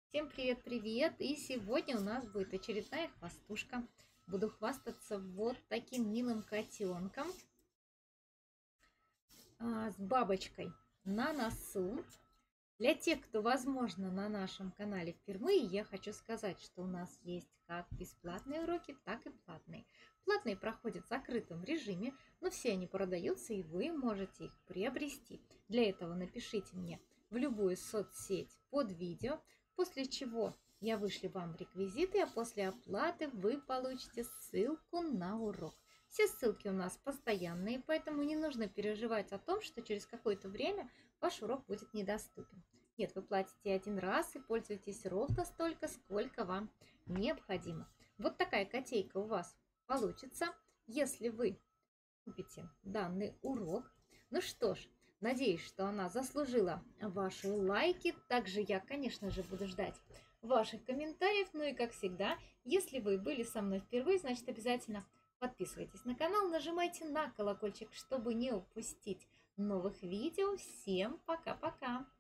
Всем привет-привет! И сегодня у нас будет очередная хвастушка. Буду хвастаться вот таким милым котенком с бабочкой на носу. Для тех, кто, возможно, на нашем канале впервые, я хочу сказать, что у нас есть как бесплатные уроки, так и платные. Платные проходят в закрытом режиме, но все они продаются, и вы можете их приобрести. Для этого напишите мне в любую соцсеть под видео, после чего я вышлю вам реквизиты, а после оплаты вы получите ссылку на урок. Все ссылки у нас постоянные, поэтому не нужно переживать о том, что через какое-то время ваш урок будет недоступен. Нет, вы платите один раз и пользуетесь ровно столько, сколько вам необходимо. Вот такая котейка у вас получится, если вы купите данный урок. Ну что ж, надеюсь, что она заслужила ваши лайки. Также я, конечно же, буду ждать ваших комментариев. Ну и как всегда, если вы были со мной впервые, значит обязательно подписывайтесь на канал, нажимайте на колокольчик, чтобы не упустить новых видео. Всем пока-пока!